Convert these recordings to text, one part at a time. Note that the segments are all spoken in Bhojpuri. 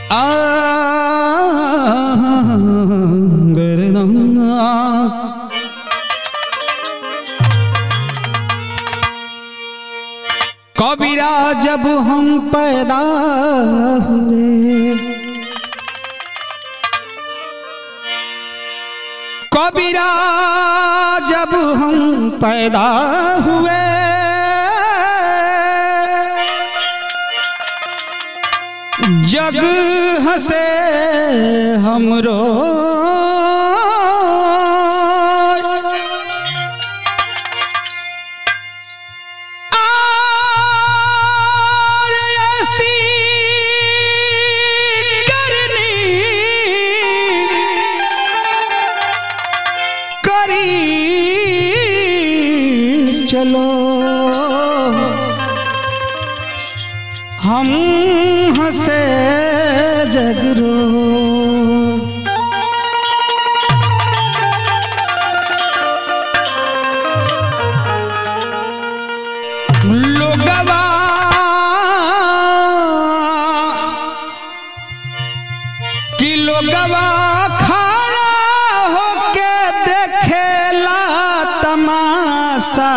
कबीरा जब हम पैदा हुए, कबीरा जब हम पैदा हुए, जग हंसे हमरो चलो हम हंसे जगरो। लोगवा कि लोगवा खड़ा होके देखेला तमाशा,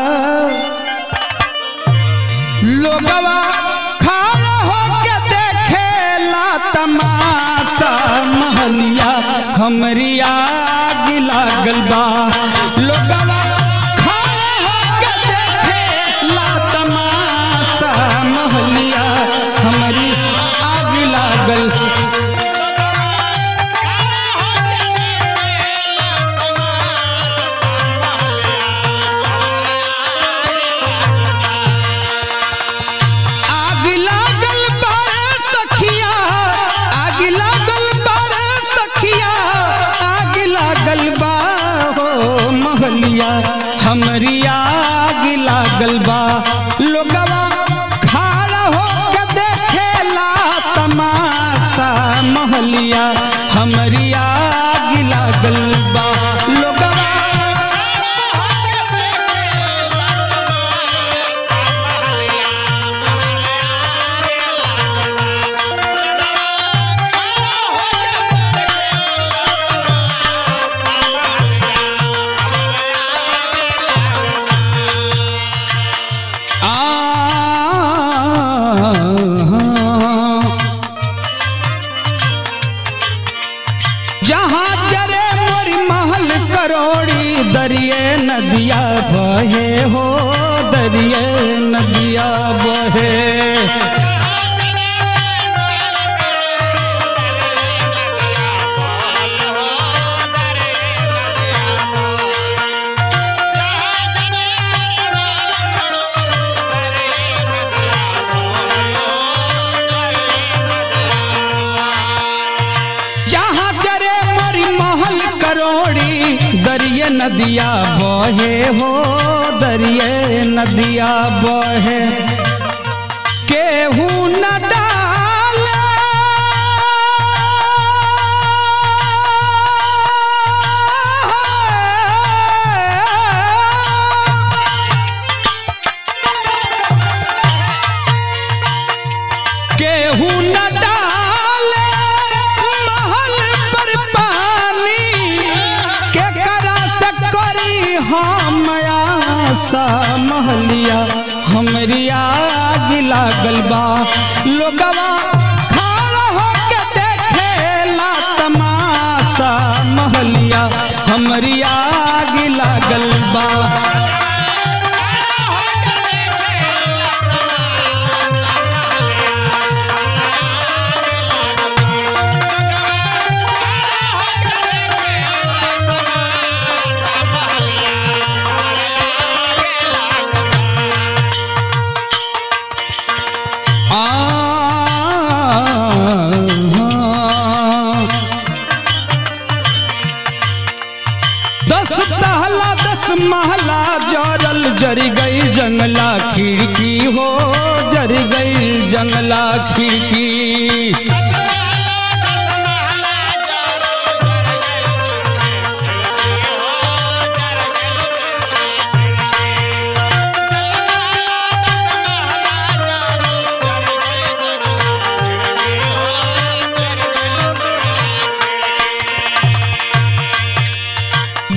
लोगवा खड़ा होके देखेला तमाशा, महलिया हमरी आग लागल बा। लोगवा खड़ा होके देखेला तमाशा, महलिया हमरी आग लागल। हमरी आग लागल बा। लोगवा खड़ा होके देखेला तमाशा, महलिया हमरी आग लागल बा। लोगवा जहाँ जरे मोरी महल करोड़ी, दरिये नदिया बहे हो, दरिये नदिया बहे। दरिये नदिया बहे हो, दरिये नदिया बहे। केहू न डाले केहू न डाले महल पर पानी, के करा सकरी हम आशा, महलिया हमरी आग लागल बा। लोगवा खड़ा होके देखेला तमाशा, महलिया हमरी आग लागल बा। महला जरल जरी गई जंगला खिड़की हो, जरी गई जंगला खिड़की।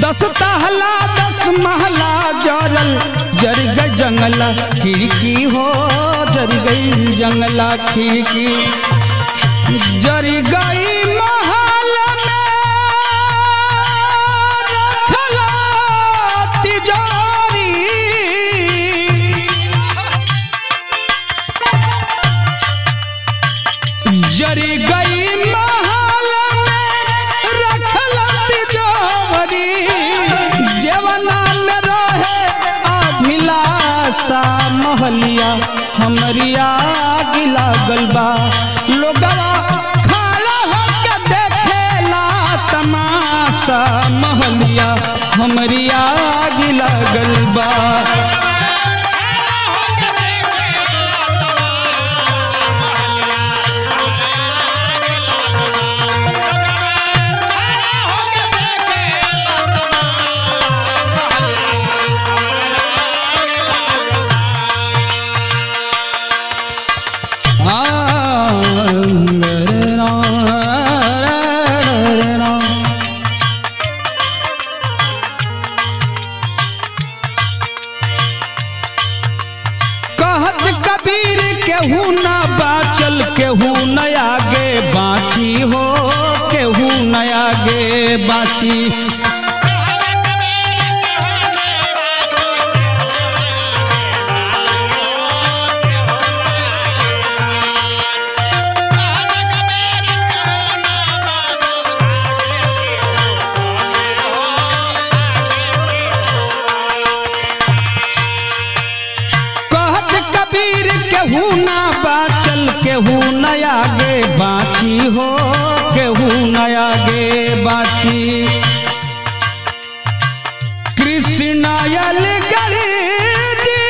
10 ताला 10 महला जरल जर गई जंगला खिड़की हो, जर गई जंगला खिड़की, जर गई महल में रखला तिजोरी, जर गई महल में रखला तिजोरी, जेवना में रहे अभिलाषा महलिया हमरी आग लागल बा, लोगवा खड़ा होके देखेला तमाशा महलिया हमरी आग लागल बा। कहत कबीर केहू न बाचल, केहू न आगे बाची हो, केहू न आगे बाची, केहू न बाचल, केहू न आगे बाची हो, केहू न आगे बाची, कृष्ण अलगढ़ जी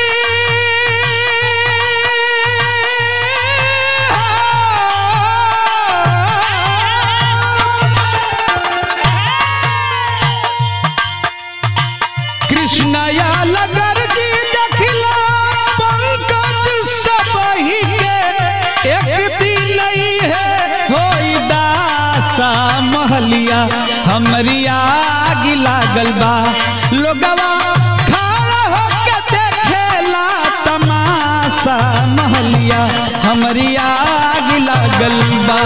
कृष्ण अलगढ़ जी देखला पंकज सबही के, एक दिन नहीं है होई दासा महलिया हमरी आग लागल बा, लोगवा खड़ा होके देखेला तमाशा महलिया हमरी आग लागल बा।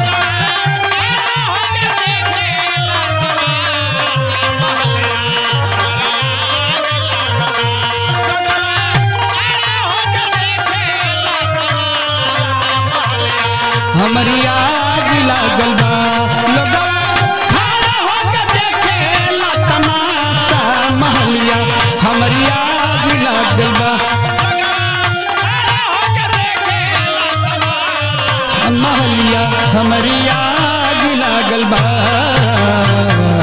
हमरी आग लागल बा, लोगवा खड़ा होके देखेला तमाशा महलिया हमरी आग लागल बा, महलिया हमरी आग लागल बा।